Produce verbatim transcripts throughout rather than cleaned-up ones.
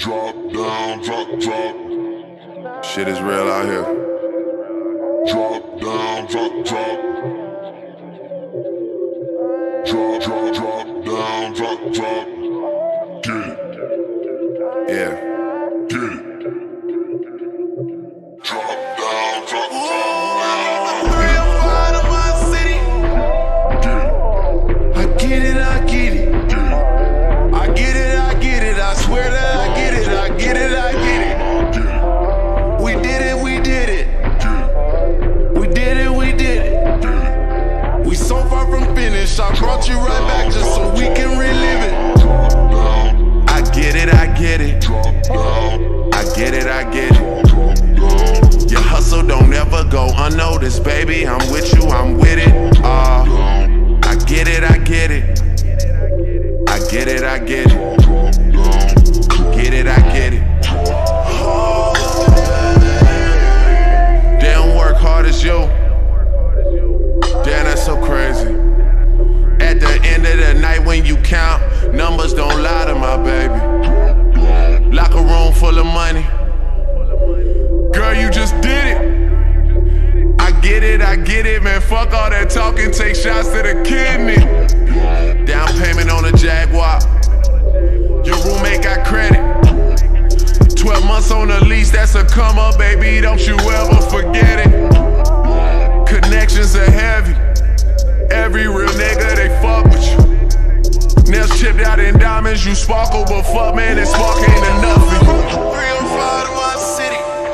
Drop down, drop, drop. Shit is real out here. Drop down, drop, drop. Drop, drop, drop down, drop, drop. Get it. Yeah. Get it. Drop down, drop, drop. Get it, I get it. I get it, I get it. I swear that I get it. I get it, I get it. We did it, we did it. We did it, we did it. We so far from finish. I brought you right back just so we can relive it. I get it, I get it. I get it, I get it. Your hustle don't ever go unnoticed, baby. I'm with you, I'm with it. Uh, I get it, I get it. I get it, I get it. Get it, I get it. They don't work hard as you. Damn, that's so crazy. At the end of the night when you count, numbers don't lie to my baby. Locker room full of money. Girl, you just did it. I get it, I get it, man. Fuck all that talking, take shots to the kidney. Down payment on a Jaguar. Your roommate got credit. Twelve months on the lease, that's a come up, baby. Don't you ever forget it. Connections are heavy. Every real nigga, they fuck with you. Nails chipped out in diamonds, you sparkle, but fuck, man, that spark ain't enough for you. three oh five to my city.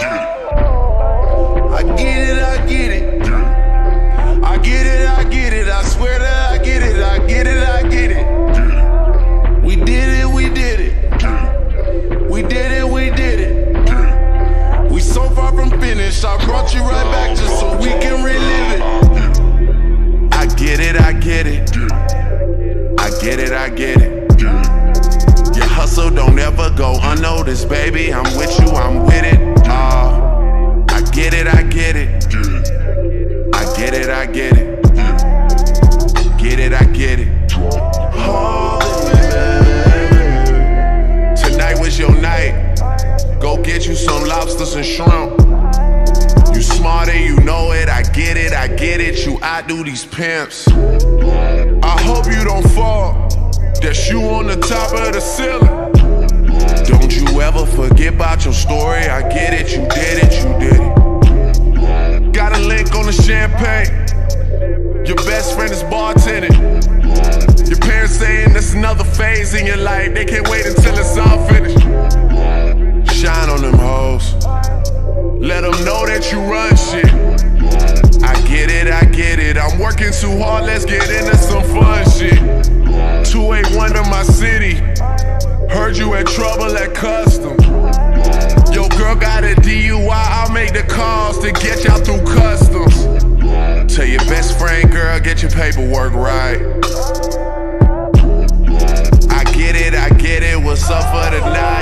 I get it, I get it. I get it, I get it. I swear that I get it. I get it, I get it. We did it, we did it. We did it, we did it. We so far from finish. I brought you right back just so we can relive it. I get it, I get it. I get it, I get it. Your hustle don't ever go unnoticed, baby. I'm with you, I'm with it. Uh, I get it, I get it. I get it, I get it. Get it, I get it. Tonight was your night. Go get you some lobsters and shrimp. You smart and you know it. I get it, I get it. You outdo these pimps. I hope you don't fall. That's you on the top of the ceiling. Don't you ever forget about your story. I get it, you did it, you did it. Got a link on the champagne. Your best friend is bartending. Your parents saying that's another phase in your life. They can't wait until it's all finished. Shine on them hoes. Let them know that you run shit. I get it, I get it. I'm working too hard, let's get into some fun shit. two eighty-one to my city. Heard you had trouble at custom. Your girl got a D U I, I'll make the calls to get y'all through customs. Tell your best friend, girl, get your paperwork right. I get it, I get it, what's up for the night?